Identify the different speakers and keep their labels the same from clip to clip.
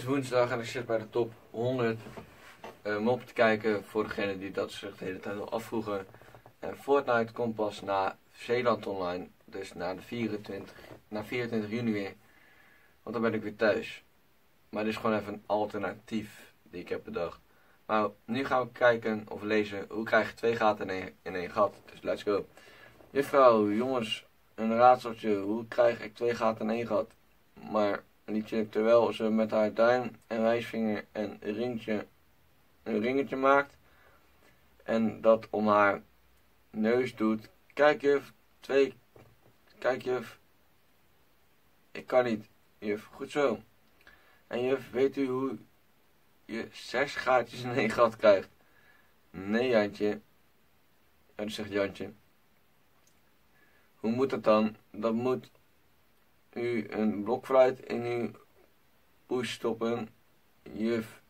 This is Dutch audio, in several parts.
Speaker 1: is woensdag en ik zit bij de top 100 mop te kijken voor degene die dat zich de hele tijd al afvroegen. En Fortnite komt pas na Zeeland online, dus na 24 juni weer. Want dan ben ik weer thuis. Maar dit is gewoon even een alternatief die ik heb bedacht. Maar nu gaan we kijken of lezen hoe krijg je 2 gaten in één gat. Dus let's go. Juffrouw, jongens, een raadseltje. Hoe krijg ik 2 gaten in één gat? Maar liedje terwijl ze met haar duim en wijsvinger een ringetje maakt. En dat om haar neus doet. Kijk juf, kijk juf. Ik kan niet, juf. Goed zo. En juf, weet u hoe je 6 gaatjes in één gat krijgt? Nee, Jantje. En dan zegt Jantje. Hoe moet dat dan? Dan moet u een blokfluit in uw poes stoppen. Juf.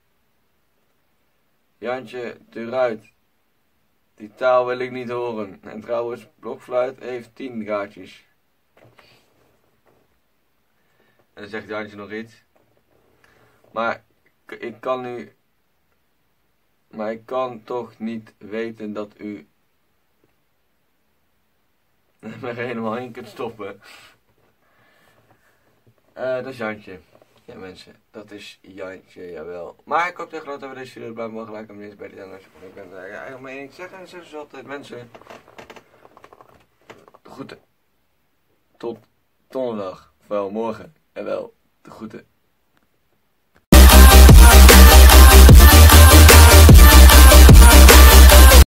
Speaker 1: Jantje, eruit. Die taal wil ik niet horen. En trouwens, blokfluit heeft 10 gaatjes. En dan zegt Jantje nog iets. Maar ik kan toch niet weten dat u me helemaal in kunt stoppen. Dat is Jantje. Ja mensen, dat is Jantje, jawel. Maar ik hoop tegen dat we deze video blijven mogen liken. Om bij dit anders. Ik ben eigenlijk om één ding te zeggen. En zeggen ze altijd mensen. De groeten. Tot donderdag. Of wel morgen. En wel de groeten.